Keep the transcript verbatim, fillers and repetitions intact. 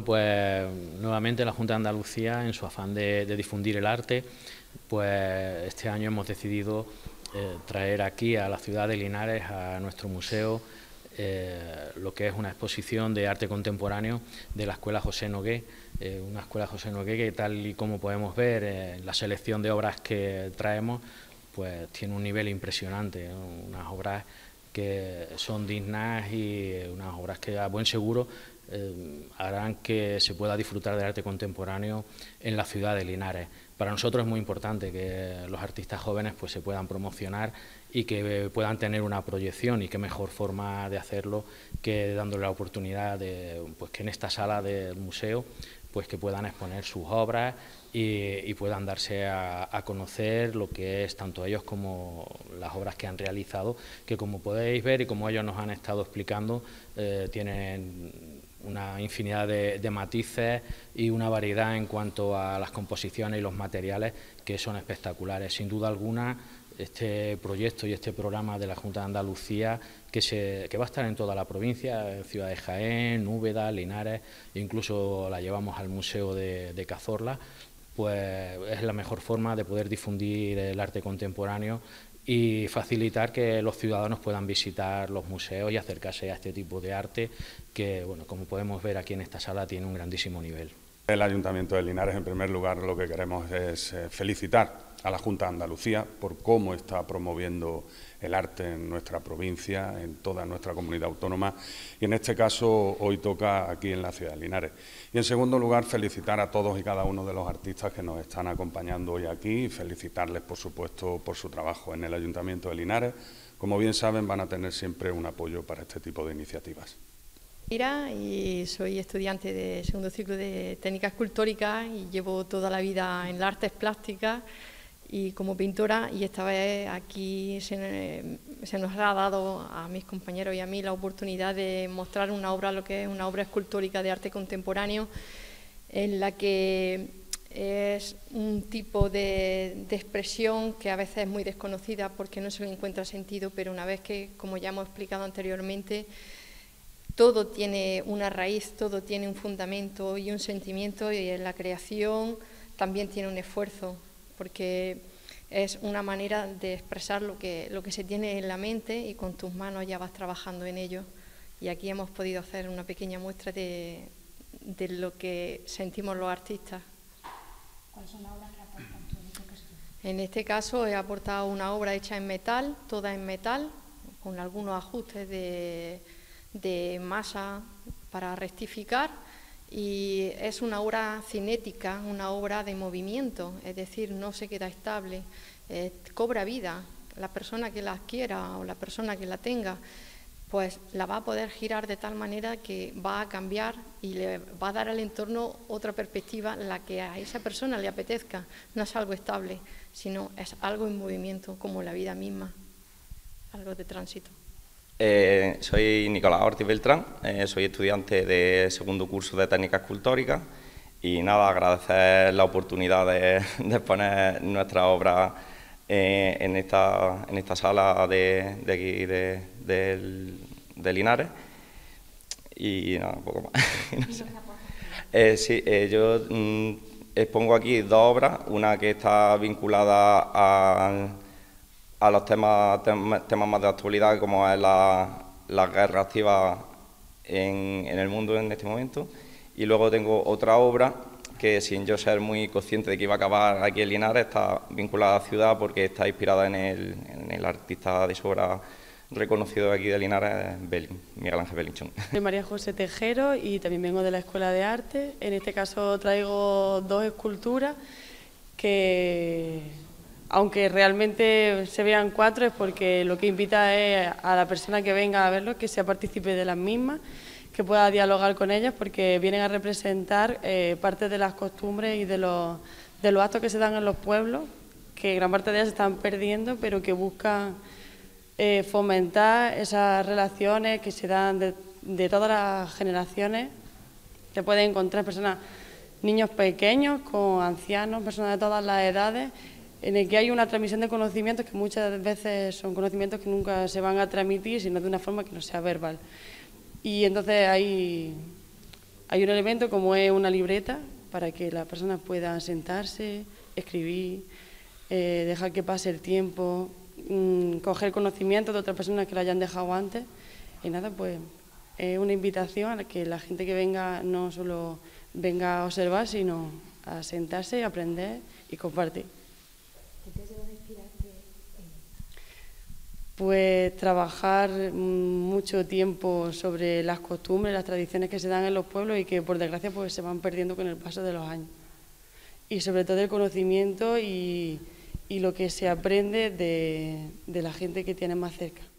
Bueno, pues nuevamente la Junta de Andalucía, en su afán de, de difundir el arte, pues este año hemos decidido eh, traer aquí a la ciudad de Linares, a nuestro museo, eh, lo que es una exposición de arte contemporáneo de la Escuela José Nogué, eh, una Escuela José Nogué que, tal y como podemos ver en eh, la selección de obras que traemos, pues tiene un nivel impresionante, ¿no? Unas obras que son dignas y unas obras que a buen seguro eh, harán que se pueda disfrutar del arte contemporáneo en la ciudad de Linares. Para nosotros es muy importante que los artistas jóvenes pues se puedan promocionar y que puedan tener una proyección, y qué mejor forma de hacerlo que dándole la oportunidad de pues que en esta sala del museo pues que puedan exponer sus obras y, y puedan darse a, a conocer lo que es tanto ellos como las obras que han realizado, que como podéis ver y como ellos nos han estado explicando, eh, tienen una infinidad de, de matices y una variedad en cuanto a las composiciones y los materiales que son espectaculares. Sin duda alguna, este proyecto y este programa de la Junta de Andalucía, que, se, que va a estar en toda la provincia, en Ciudad de Jaén, Úbeda, Linares, incluso la llevamos al Museo de, de Cazorla, pues es la mejor forma de poder difundir el arte contemporáneo y facilitar que los ciudadanos puedan visitar los museos y acercarse a este tipo de arte que, bueno, como podemos ver aquí en esta sala, tiene un grandísimo nivel. El Ayuntamiento de Linares, en primer lugar, lo que queremos es felicitar a la Junta de Andalucía por cómo está promoviendo el arte en nuestra provincia, en toda nuestra comunidad autónoma, y en este caso hoy toca aquí en la ciudad de Linares. Y en segundo lugar, felicitar a todos y cada uno de los artistas que nos están acompañando hoy aquí y felicitarles, por supuesto, por su trabajo en el Ayuntamiento de Linares. Como bien saben, van a tener siempre un apoyo para este tipo de iniciativas. Mira, y soy estudiante de segundo ciclo de técnica escultórica y llevo toda la vida en las artes plásticas y como pintora, y esta vez aquí se, se nos ha dado a mis compañeros y a mí la oportunidad de mostrar una obra, lo que es una obra escultórica de arte contemporáneo, en la que es un tipo de, de expresión que a veces es muy desconocida porque no se le encuentra sentido, pero una vez que, como ya hemos explicado anteriormente, todo tiene una raíz, todo tiene un fundamento y un sentimiento, y en la creación también tiene un esfuerzo, porque es una manera de expresar lo que, lo que se tiene en la mente y con tus manos ya vas trabajando en ello. Y aquí hemos podido hacer una pequeña muestra de, de lo que sentimos los artistas. ¿Cuáles son las obras que aportan tú en este caso? En este caso he aportado una obra hecha en metal, toda en metal, con algunos ajustes de... de masa para rectificar, y es una obra cinética, una obra de movimiento, es decir, no se queda estable, eh, cobra vida. La persona que la adquiera o la persona que la tenga, pues la va a poder girar de tal manera que va a cambiar y le va a dar al entorno otra perspectiva, la que a esa persona le apetezca. No es algo estable, sino es algo en movimiento, como la vida misma, algo de tránsito. Eh, soy Nicolás Ortiz Beltrán, eh, soy estudiante de segundo curso de técnica escultórica y nada, agradecer la oportunidad de, de exponer nuestra obra eh, en, esta, en esta sala de, de aquí de, de, de Linares y nada, poco más. No sé. eh, sí, eh, yo mm, expongo aquí dos obras, una que está vinculada a... a los temas, temas, temas más de actualidad, como es la, la guerra activa en, en el mundo en este momento. Y luego tengo otra obra que, sin yo ser muy consciente de que iba a acabar aquí en Linares, está vinculada a la ciudad porque está inspirada en el, en el artista de su obra reconocido de aquí de Linares, Miguel Ángel Belinchón. Soy María José Tejero y también vengo de la Escuela de Arte. En este caso traigo dos esculturas que, aunque realmente se vean cuatro, es porque lo que invita es a la persona que venga a verlo que sea partícipe de las mismas, que pueda dialogar con ellas, porque vienen a representar eh, parte de las costumbres y de los, de los actos que se dan en los pueblos, que gran parte de ellas se están perdiendo, pero que buscan eh, fomentar esas relaciones que se dan de, de todas las generaciones. Te pueden encontrar personas, niños pequeños con ancianos, personas de todas las edades, en el que hay una transmisión de conocimientos que muchas veces son conocimientos que nunca se van a transmitir, sino de una forma que no sea verbal. Y entonces hay, Hay un elemento como es una libreta para que las personas puedan sentarse, escribir, eh, dejar que pase el tiempo, mmm, coger conocimiento de otras personas que lo hayan dejado antes. Y nada, pues es una invitación a que la gente que venga no solo venga a observar, sino a sentarse, aprender y compartir. ¿Qué te lleva a inspirarte en? Pues trabajar mucho tiempo sobre las costumbres, las tradiciones que se dan en los pueblos y que por desgracia pues se van perdiendo con el paso de los años. Y sobre todo el conocimiento y, y lo que se aprende de, de la gente que tienes más cerca.